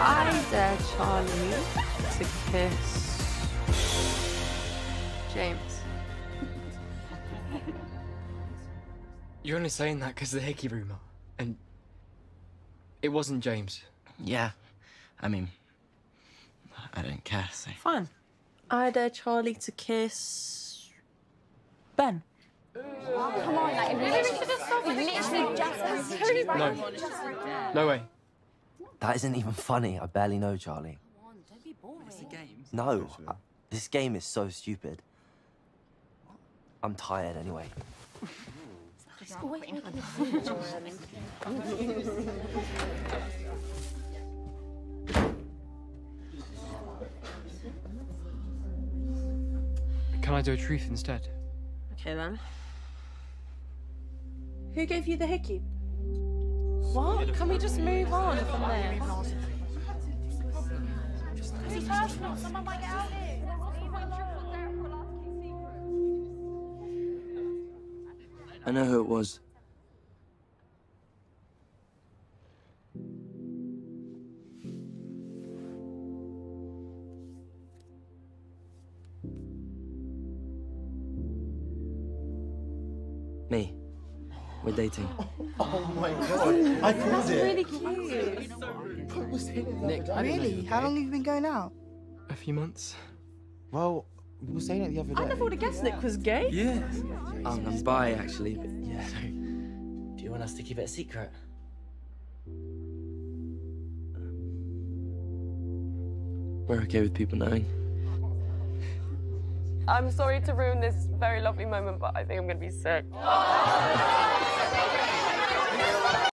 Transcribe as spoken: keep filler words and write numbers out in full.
I dare Charlie to kiss James. You're only saying that because of the hickey rumour, and it wasn't James. Yeah, I mean, I don't care, so... Fine. I dare Charlie to kiss... Ben. Oh, come on, like, really, should have stopped. Literally just... No. No way. That isn't even funny. I barely know Charlie. Come on, don't be boring. It's a game. No, I, this game is so stupid. I'm tired anyway. It's always making me feel. Can I do a truth instead? Okay, then. Who gave you the hickey? What? Can we just move on from this? Is he personal? Someone might get out here. I know who it was. Me. We're dating. Oh my god, I called That's it. really cute. Nick, I didn't know Really? you were How gay. long have you been going out? A few months. Well, we were saying it the other day. I never would have guessed Nick was gay. Yeah. Um, I'm bi, actually, but Yeah. so... Do you want us to keep it a secret? We're okay with people knowing. I'm sorry to ruin this very lovely moment, but I think I'm going to be sick.